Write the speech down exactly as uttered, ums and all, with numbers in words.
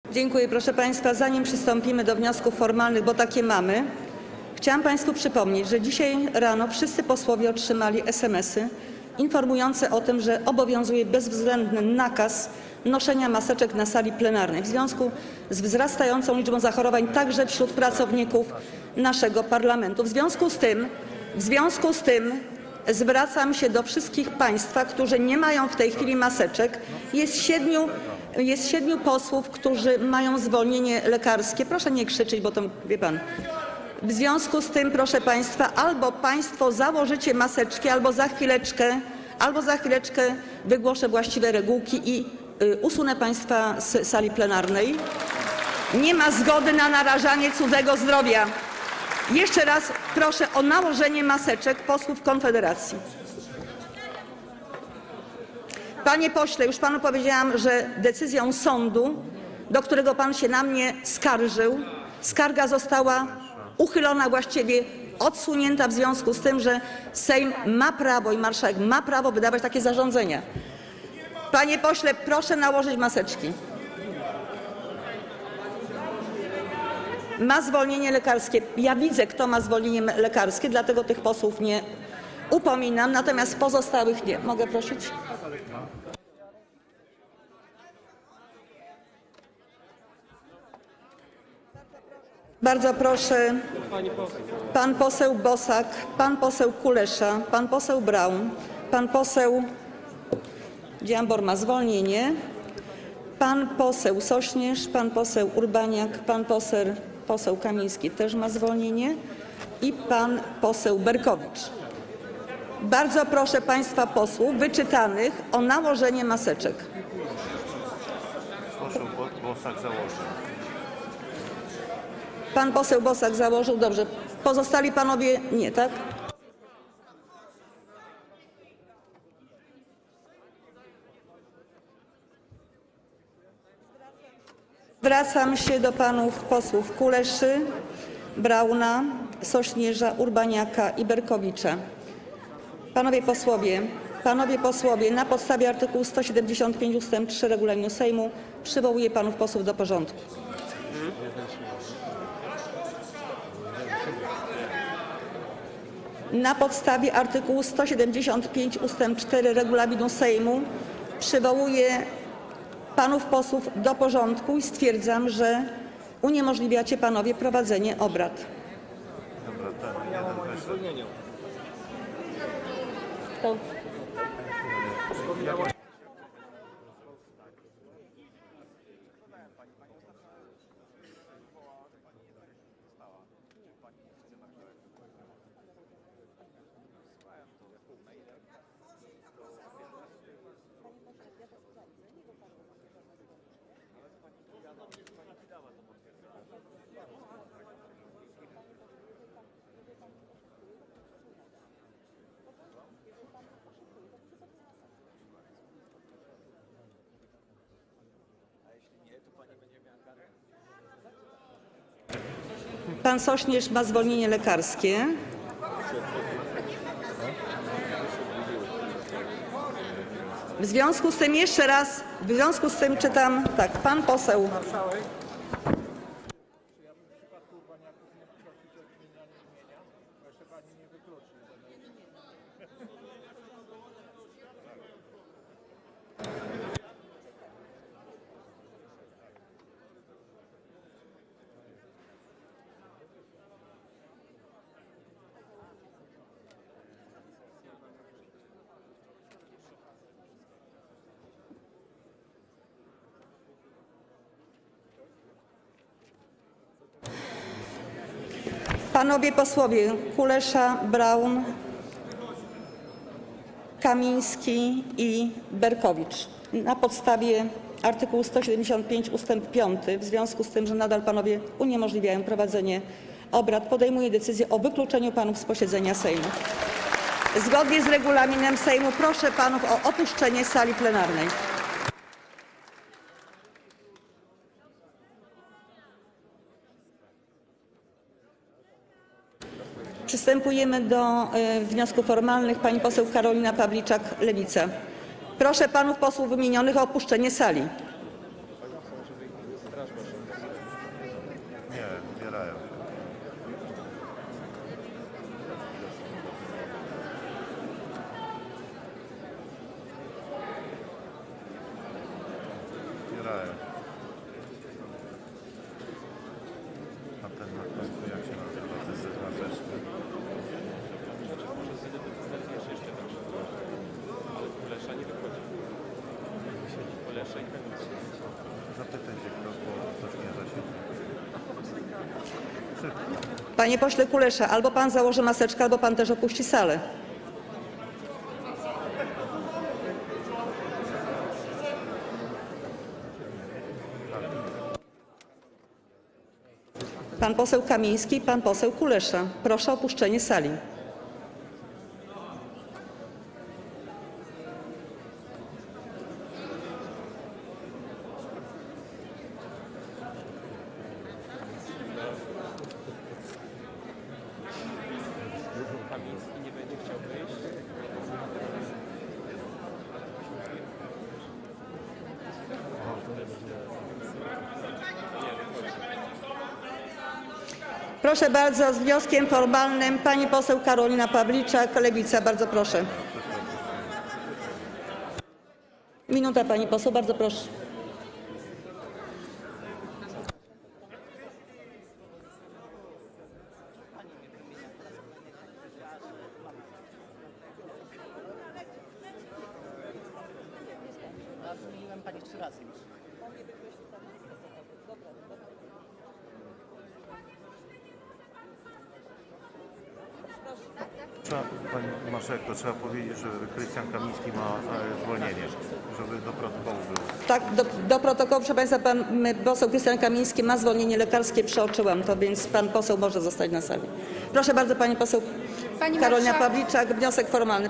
Dziękuję, proszę Państwa. Zanim przystąpimy do wniosków formalnych, bo takie mamy, chciałam Państwu przypomnieć, że dzisiaj rano wszyscy posłowie otrzymali es em esy informujące o tym, że obowiązuje bezwzględny nakaz noszenia maseczek na sali plenarnej w związku z wzrastającą liczbą zachorowań także wśród pracowników naszego parlamentu. W związku z tym, w związku z tym zwracam się do wszystkich Państwa, którzy nie mają w tej chwili maseczek. Jest siedmiu, jest siedmiu posłów, którzy mają zwolnienie lekarskie. Proszę nie krzyczeć, bo to wie Pan. W związku z tym, proszę Państwa, albo Państwo założycie maseczki, albo za chwileczkę, albo za chwileczkę wygłoszę właściwe regułki i y, usunę Państwa z sali plenarnej. Nie ma zgody na narażanie cudzego zdrowia. Jeszcze raz proszę o nałożenie maseczek posłów Konfederacji. Panie pośle, już Panu powiedziałam, że decyzją sądu, do którego Pan się na mnie skarżył, skarga została uchylona, właściwie odsunięta w związku z tym, że Sejm ma prawo i marszałek ma prawo wydawać takie zarządzenia. Panie pośle, proszę nałożyć maseczki. Ma zwolnienie lekarskie. Ja widzę, kto ma zwolnienie lekarskie, dlatego tych posłów nie upominam, natomiast pozostałych nie. Mogę prosić? Bardzo proszę, pan poseł Bosak, pan poseł Kulesza, pan poseł Braun, pan poseł Dziambor ma zwolnienie, pan poseł Sośnierz, pan poseł Urbaniak, pan poseł, poseł Kamiński też ma zwolnienie i pan poseł Berkowicz. Bardzo proszę Państwa posłów wyczytanych o nałożenie maseczek. Poseł Bosak założył. Pan poseł Bosak założył, dobrze. Pozostali panowie nie, tak? Zwracam się do panów posłów Kuleszy, Brauna, Sośnierza, Urbaniaka i Berkowicza. Panowie posłowie, panowie posłowie, na podstawie artykułu sto siedemdziesiąt pięć ustęp trzy regulaminu Sejmu przywołuję panów posłów do porządku. Na podstawie artykułu sto siedemdziesiąt pięć ustęp cztery regulaminu Sejmu przywołuję panów posłów do porządku i stwierdzam, że uniemożliwiacie panowie prowadzenie obrad. Dobra, tak, jeden weszedł. To... Pan Sośnierz ma zwolnienie lekarskie. W związku z tym jeszcze raz, w związku z tym czytam tak, pan poseł. Panowie posłowie Kulesza, Braun, Kamiński i Berkowicz. Na podstawie artykułu sto siedemdziesiąt pięć ustęp pięć, w związku z tym, że nadal panowie uniemożliwiają prowadzenie obrad, podejmuję decyzję o wykluczeniu panów z posiedzenia Sejmu. Zgodnie z regulaminem Sejmu proszę panów o opuszczenie sali plenarnej. Przystępujemy do y, wniosków formalnych. Pani poseł Karolina Pawliczak, Lewica. Proszę panów posłów wymienionych o opuszczenie sali. Panie pośle Kulesza, albo pan założy maseczkę, albo pan też opuści salę. Pan poseł Kamiński i pan poseł Kulesza. Proszę o opuszczenie sali. Proszę bardzo, z wnioskiem formalnym pani poseł Karolina Pawliczak, Lewica. Bardzo proszę. Minuta pani poseł, bardzo proszę. Wymieniłem pani trzy razy już. Trzeba, pani marszałek, to trzeba powiedzieć, że Krystian Kamiński ma e, zwolnienie, żeby do protokołu było. Tak, do, do protokołu, proszę państwa, pan poseł Krystian Kamiński ma zwolnienie lekarskie, przeoczyłam to, więc pan poseł może zostać na sali. Proszę bardzo, pani poseł Pani Karolina marszałek- Pawliczak, wniosek formalny.